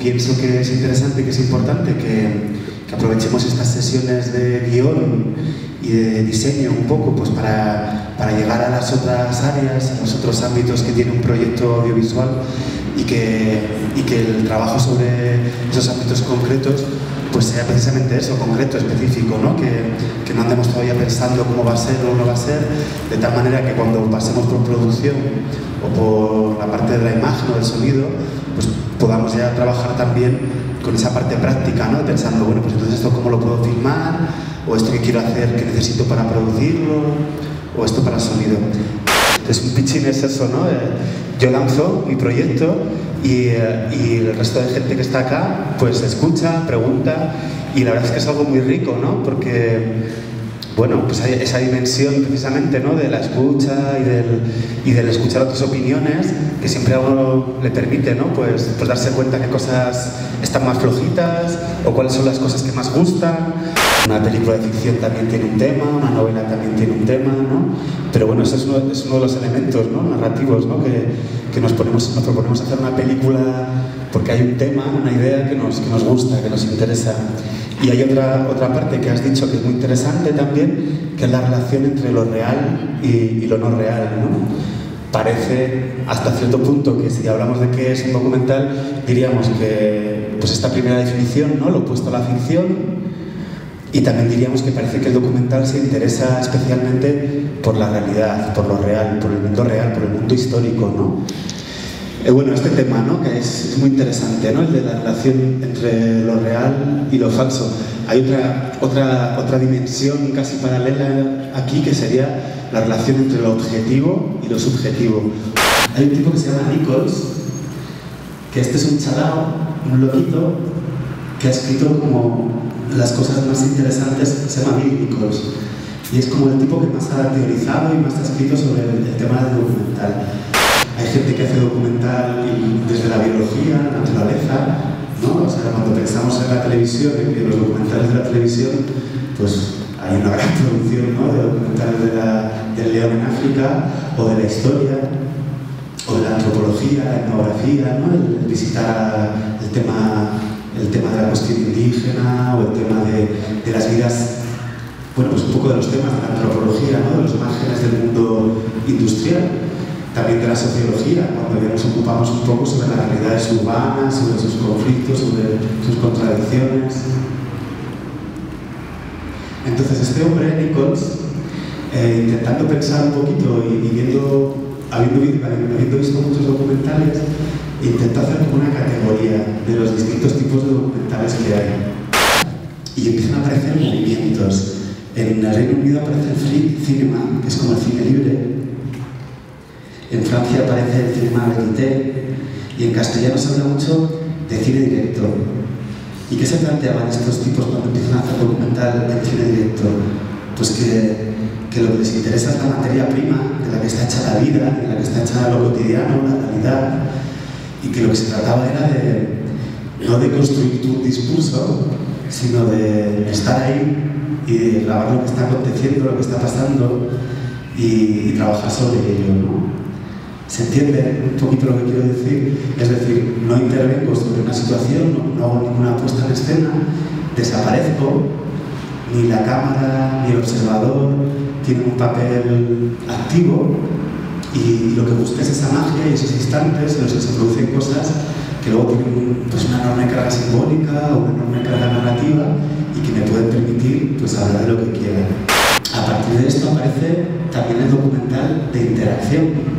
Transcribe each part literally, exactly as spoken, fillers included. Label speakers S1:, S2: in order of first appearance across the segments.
S1: Pienso que es interesante, que es importante que, que aprovechemos estas sesiones de guión y de diseño un poco pues para, para llegar a las otras áreas, a los otros ámbitos que tiene un proyecto audiovisual y que, y que el trabajo sobre esos ámbitos concretos pues sea precisamente eso, concreto, específico, ¿no? Que, que no andemos todavía pensando cómo va a ser o no va a ser, de tal manera que cuando pasemos por producción o por la parte de la imagen o del sonido, pues podamos ya trabajar también con esa parte práctica, ¿no? Pensando, bueno, pues entonces esto cómo lo puedo filmar, o esto que quiero hacer, qué necesito para producirlo, o esto para el sonido. Entonces un pitching es eso, ¿no? Eh, yo lanzo mi proyecto y, eh, y el resto de gente que está acá pues escucha, pregunta, y la verdad es que es algo muy rico, ¿no? Porque bueno, pues hay esa dimensión precisamente, ¿no? De la escucha y del, y del escuchar otras opiniones, que siempre a uno le permite, ¿no? Pues, pues darse cuenta qué cosas están más flojitas o cuáles son las cosas que más gustan. Una película de ficción también tiene un tema, una novela también tiene un tema, ¿no? Pero bueno, ese es uno, es uno de los elementos, ¿no? Narrativos, ¿no? Que, que nos, ponemos, nos proponemos hacer una película porque hay un tema, una idea que nos, que nos gusta, que nos interesa. Y hay otra, otra parte que has dicho que es muy interesante también, que es la relación entre lo real y, y lo no real, ¿no? Parece, hasta cierto punto, que si hablamos de qué es un documental, diríamos que pues esta primera definición, ¿no? Lo opuesto a la ficción, y también diríamos que parece que el documental se interesa especialmente por la realidad, por lo real, por el mundo real, por el mundo histórico, ¿no? Eh, bueno, este tema, ¿no? Que es, es muy interesante, ¿no? El de la relación entre lo real y lo falso. Hay otra, otra, otra dimensión casi paralela aquí, que sería la relación entre lo objetivo y lo subjetivo. Hay un tipo que se llama Nichols, que este es un chalao, un loquito, que ha escrito como las cosas más interesantes, se llama Bill Nichols, y es como el tipo que más ha teorizado y más ha escrito sobre el, el tema del documental. Hay gente que hace documental y desde la biología, la naturaleza, ¿no? O sea, cuando pensamos en la televisión, en los documentales de la televisión, pues hay una gran producción, ¿no? De documentales de la, del león en África, o de la historia, o de la antropología, la etnografía, ¿no? El, el visitar el tema, el tema de la cuestión indígena, o el tema de, de las vidas, bueno, pues un poco de los temas de la antropología, ¿no? De los márgenes del mundo industrial. También de la sociología, cuando ya nos ocupamos un poco sobre las realidades urbanas, sobre sus conflictos, sobre sus contradicciones. Entonces este hombre, Nichols, eh, intentando pensar un poquito y, y viendo, habiendo, habiendo visto muchos documentales, intentó hacer como una categoría de los distintos tipos de documentales que hay. Y empiezan a aparecer movimientos. En el Reino Unido aparece el free cinema, que es como el cine libre. En Francia aparece el cinema verité, y en castellano se habla mucho de cine directo. ¿Y qué se planteaban estos tipos cuando empiezan a hacer documental en cine directo? Pues que, que lo que les interesa es la materia prima de la que está hecha la vida, de la que está hecha lo cotidiano, la realidad, y que lo que se trataba era de, no de construir tu discurso, sino de estar ahí y de grabar lo que está aconteciendo, lo que está pasando, y, y trabajar sobre ello, ¿no? ¿Se entiende un poquito lo que quiero decir? Es decir, no intervengo sobre una situación, no, no hago ninguna puesta en escena, desaparezco, ni la cámara ni el observador tienen un papel activo, y lo que busca es esa magia y esos instantes en los que se producen cosas que luego tienen pues, una enorme carga simbólica o una enorme carga narrativa y que me pueden permitir pues, hablar de lo que quiera. A partir de esto aparece también el documental de interacción.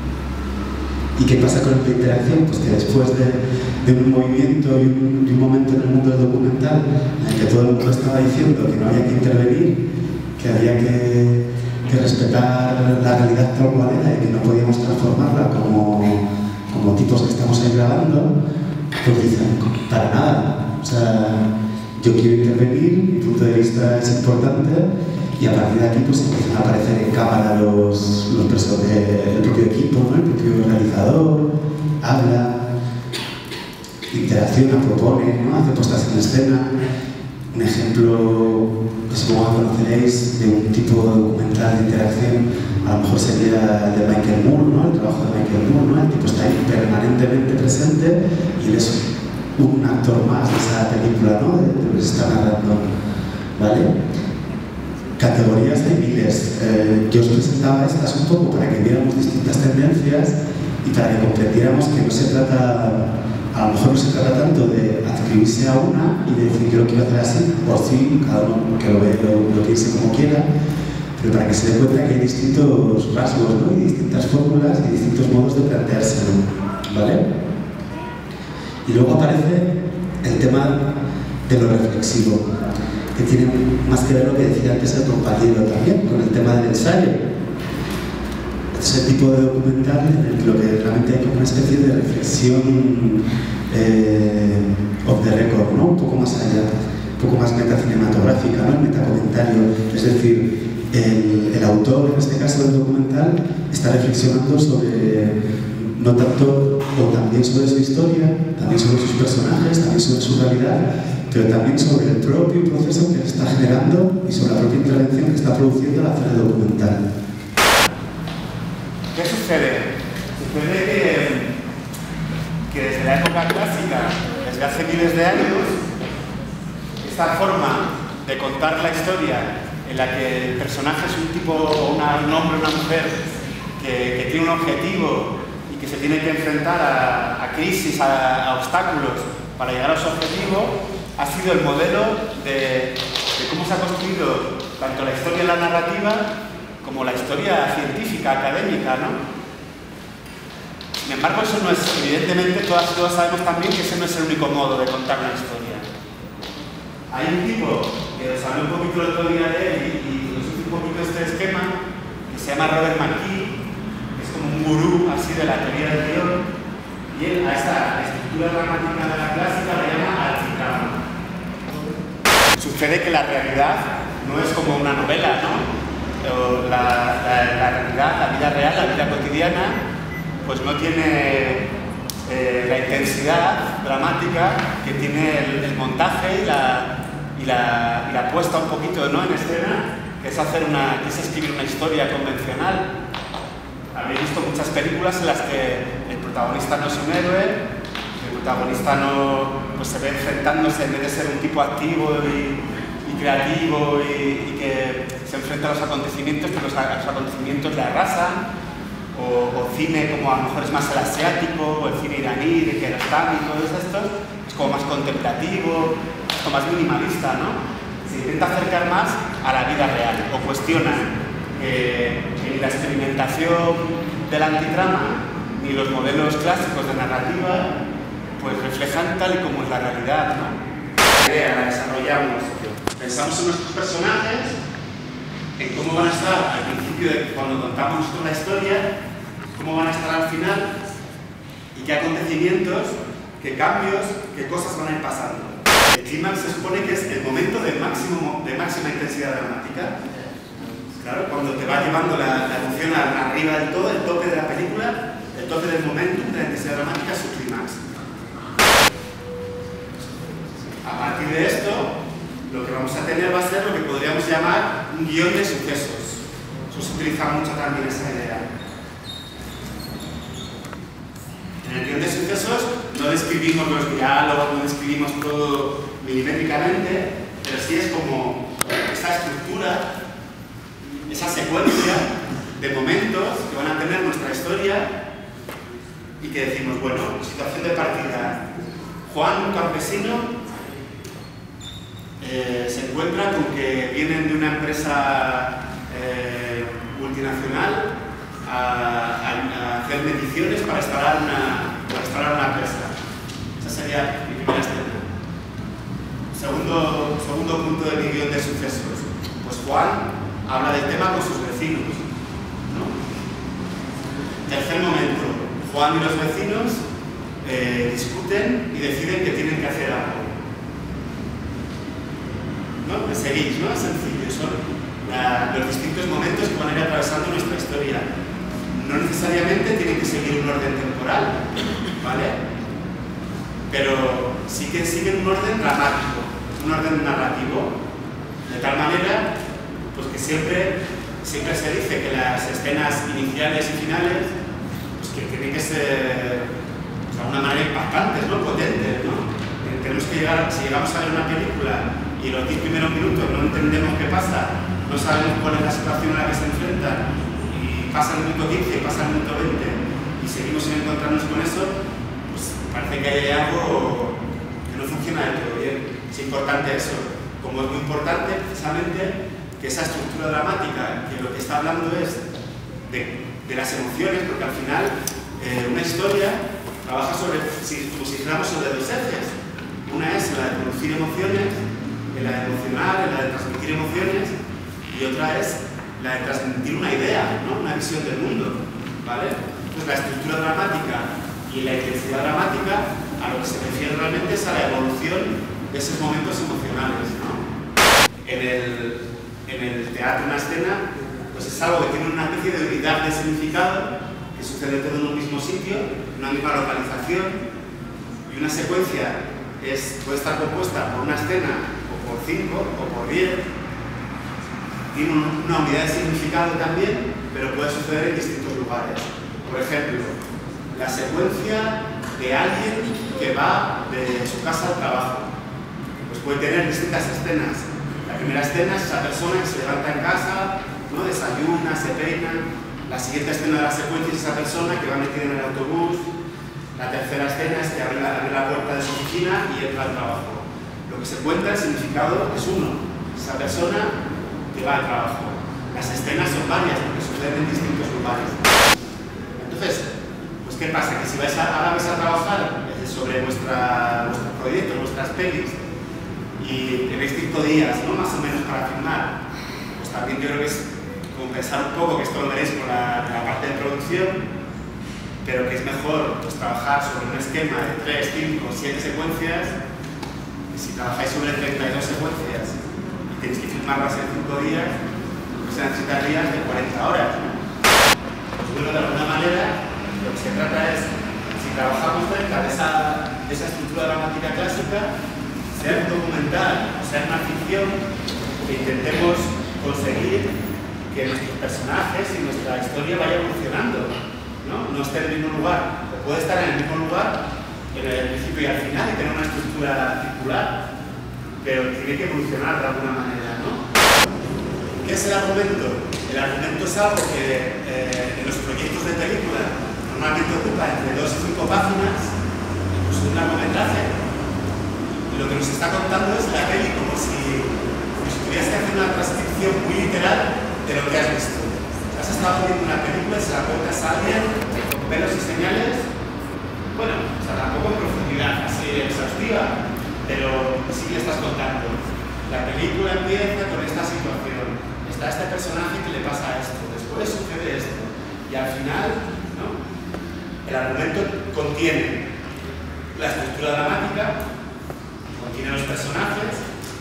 S1: ¿Y qué pasa con esta interacción? Pues que después de, de un movimiento y un, de un momento en el mundo del documental en el que todo el mundo estaba diciendo que no había que intervenir, que había que, que respetar la realidad tal cual era y que no podíamos transformarla como, como tipos que estamos ahí grabando, pues dicen, para nada. O sea, yo quiero intervenir, mi punto de vista es importante, y a partir de aquí pues empiezan a aparecer en cámara los, los personajes, el propio equipo, ¿no? El propio realizador, habla, interacciona, propone, ¿no? Hace puestas en escena. Un ejemplo que supongo que conoceréis de un tipo de documental de interacción, a lo mejor sería el de Michael Moore, ¿no? El trabajo de Michael Moore, ¿no? El tipo está ahí permanentemente presente y él es un actor más de esa película, ¿no? De lo que se está narrando, ¿vale? Categorías hay miles. Eh, yo os presentaba estas un poco para que viéramos distintas tendencias y para que comprendiéramos que no se trata, a lo mejor no se trata tanto de adscribirse a una y de decir yo lo quiero hacer así, o sí, cada uno que lo ve, lo, lo piense como quiera, pero para que se dé cuenta que hay distintos rasgos, ¿no? Y distintas fórmulas y distintos modos de planteárselo, ¿vale? Y luego aparece el tema de lo reflexivo, que tiene más que ver lo que decía antes el compañero también, con el tema del ensayo. Este es el tipo de documental en el que lo que realmente hay como una especie de reflexión eh, off the record, ¿no? Un poco más allá, un poco más metacinematográfica, ¿no? Metacomentario. Es decir, el, el autor, en este caso del documental, está reflexionando sobre, no tanto, o también sobre su historia, también sobre sus personajes, también sobre su realidad, pero también sobre el propio proceso que está generando y sobre la propia intervención que está produciendo al hacer el documental.
S2: ¿Qué sucede? Sucede que, que desde la época clásica, desde hace miles de años, esta forma de contar la historia en la que el personaje es un tipo, una, un hombre o una mujer que, que tiene un objetivo y que se tiene que enfrentar a, a crisis, a, a obstáculos para llegar a su objetivo, ha sido el modelo de, de cómo se ha construido tanto la historia y la narrativa como la historia científica, académica, ¿no? Sin embargo, eso no es, evidentemente, todas, todos sabemos también que ese no es el único modo de contar una historia. Hay un tipo que os hablé un poquito el otro día de él y, y os hice un poquito este esquema, que se llama Robert McKee, que es como un gurú así de la teoría del guión, y él a esta estructura dramática de la clásica la llama altitrama. Sucede que la realidad no es como una novela, ¿no? La, la, la realidad, la vida real, la vida cotidiana, pues no tiene eh, la intensidad dramática que tiene el, el montaje y la, y, la, y la puesta un poquito, ¿no?, en escena, que es, hacer una, que es escribir una historia convencional. Habéis visto muchas películas en las que el protagonista no es un héroe, el protagonista no, pues se ve enfrentándose, en vez de ser un tipo activo y, y creativo y, y que se enfrenta a los acontecimientos, que los, los acontecimientos le arrasan, o, o cine como a lo mejor es más el asiático, o el cine iraní, de Kiarostami y todos estos, es como más contemplativo, es como más minimalista, ¿no? Se intenta acercar más a la vida real, o cuestiona que, que ni la experimentación de la antitrama, ni los modelos clásicos de narrativa, pues reflejan tal y como es la realidad, ¿no? La idea la desarrollamos, pensamos en nuestros personajes, en cómo van a estar al principio de cuando contamos nosotros la historia, cómo van a estar al final y qué acontecimientos, qué cambios, qué cosas van a ir pasando. El clímax se supone que es el momento de, máximo, de máxima intensidad dramática. Claro, cuando te va llevando la, la emoción arriba del todo, el tope de la película, el tope del momento de la intensidad dramática es su clímax. A partir de esto, lo que vamos a tener va a ser lo que podríamos llamar un guión de sucesos. Eso se utiliza mucho también esa idea. En el guión de sucesos no describimos los diálogos, no describimos todo milimétricamente, pero sí es como esa estructura, esa secuencia de momentos que van a tener nuestra historia y que decimos, bueno, situación de partida. Juan, un campesino, Eh, se encuentra con que vienen de una empresa eh, multinacional a, a, a hacer mediciones para instalar una, para instalar una presa. Esa sería mi primera escena. Segundo, segundo punto de mi guión de sucesos. Pues Juan habla del tema con sus vecinos, ¿no? Tercer momento. Juan y los vecinos eh, discuten y deciden que tienen que hacer algo. ¿No? Me seguís, ¿no? Es sencillo, son la, los distintos momentos que van a ir atravesando nuestra historia. No necesariamente tienen que seguir un orden temporal, ¿vale? Pero sí que siguen un orden dramático, un orden narrativo, de tal manera pues que siempre, siempre se dice que las escenas iniciales y finales pues que tienen que ser pues, de alguna manera impactantes, ¿no? Potentes, ¿no? tenemos que llegar, si llegamos a ver una película y los diez primeros minutos no entendemos qué pasa, no sabemos cuál es la situación a la que se enfrentan, y pasa el minuto quince, pasa el minuto veinte, y seguimos sin encontrarnos con eso, pues parece que hay algo que no funciona del todo bien. Es importante eso, como es muy importante precisamente que esa estructura dramática, que lo que está hablando es de, de las emociones, porque al final eh, una historia trabaja sobre, si, como si dijéramos, sobre dos ejes. Una es la de producir emociones, la de emocionar, la de transmitir emociones, y otra es la de transmitir una idea, ¿no? Una visión del mundo, ¿vale? Entonces la estructura dramática y la intensidad dramática a lo que se refiere realmente es a la evolución de esos momentos emocionales, ¿no? En el, en el teatro, una escena, pues es algo que tiene una especie de unidad de significado, que sucede todo en un mismo sitio, en una misma localización, y una secuencia es, puede estar compuesta por una escena, o por cinco, o por diez, tiene una unidad de significado también, pero puede suceder en distintos lugares. Por ejemplo, la secuencia de alguien que va de su casa al trabajo, pues puede tener distintas escenas. La primera escena es esa persona que se levanta en casa, ¿no? Desayuna, se peina. La siguiente escena de la secuencia es esa persona que va metida en el autobús. La tercera escena es que abre la, abre la puerta de su oficina y entra al trabajo. Lo que se cuenta, el significado es uno, esa persona que va al trabajo. Las escenas son varias porque suceden en distintos lugares. Entonces, pues ¿qué pasa? Que si vais a, ahora vais a trabajar sobre vuestra, vuestro proyecto, vuestras pelis, y tenéis cinco días, ¿no? Más o menos para filmar, pues también yo creo que es como pensar un poco, que esto lo veréis con la, la parte de producción, pero que es mejor pues, trabajar sobre un esquema de tres, cinco, siete secuencias, y si trabajáis sobre treinta y dos secuencias y tenéis que filmarlas en cinco días, pues se necesitarías de cuarenta horas. Pues bueno, de alguna manera, lo que se trata es, si trabajamos cerca de esa, de esa estructura dramática clásica, sea un documental, sea una ficción, que intentemos conseguir que nuestros personajes y nuestra historia vaya evolucionando, ¿no? No esté en el mismo lugar, o puede estar en el mismo lugar en el principio y al final y tener una estructura circular, pero tiene que evolucionar de alguna manera, ¿no? ¿Qué es el argumento? El argumento es algo que eh, en los proyectos de película normalmente ocupa entre dos y cinco páginas, incluso un largometraje. Lo que nos está contando es la peli como si, como si tuvieras que hacer una transcripción muy literal de lo que has visto. Has estado viendo una película y se la cuentas a alguien con pelos y señales, bueno, o sea, tampoco en profundidad, así exhaustiva, pero sí que le estás contando. La película empieza con esta situación, está este personaje que le pasa esto, después sucede esto, y al final, ¿no? El argumento contiene la estructura dramática, contiene los personajes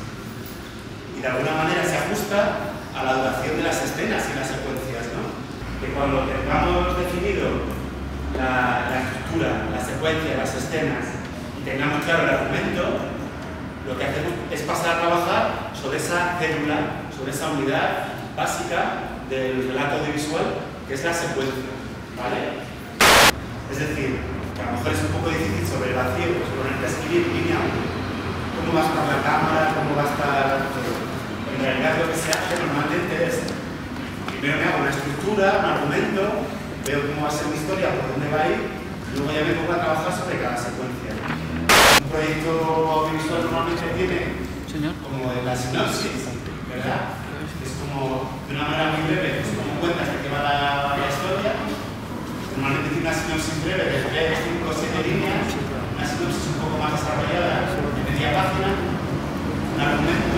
S2: y de alguna manera se ajusta a la duración de las escenas y las secuencias, ¿no? Que cuando tengamos definido la, la estructura, la secuencia, las escenas y tengamos claro el argumento, lo que hacemos es pasar a trabajar sobre esa célula, sobre esa unidad básica del relato audiovisual que es la secuencia, ¿vale? Es decir, que a lo mejor es un poco difícil sobre el vacío, pues ponerte a escribir línea uno. ¿Cómo va a estar la cámara? ¿Cómo va a estar...? En realidad lo que se hace normalmente es, primero me hago una estructura, un argumento, veo cómo va a ser mi historia, por dónde va a ir, y luego ya me pongo a trabajar sobre cada secuencia. Un proyecto audiovisual normalmente tiene
S3: Señor.
S2: como la sinopsis, ¿verdad? Es como, de una manera muy breve, pues como cuentas de qué va la, la historia. Normalmente tiene una sinopsis breve de tres, cinco, siete líneas, una sinopsis un poco más desarrollada, media página, un argumento,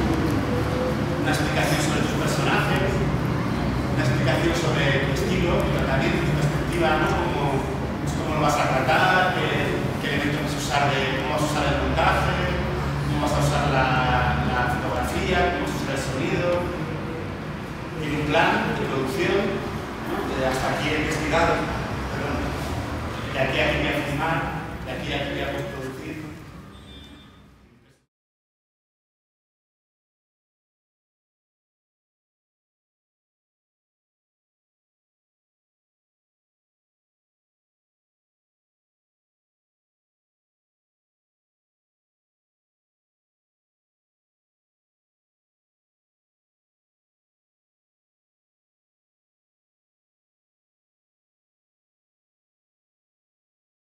S2: una explicación sobre tus personajes, una explicación sobre tu estilo, tu tratamiento, tu perspectiva, ¿no? Cómo, pues cómo lo vas a tratar, qué, qué elementos vas a usar, de, cómo vas a usar el montaje, cómo vas a usar la, la fotografía, cómo vas a usar el sonido. Tiene un plan de producción, ¿no? De hasta aquí he investigado, perdón, de aquí a aquí voy a filmar, de aquí a aquí voy a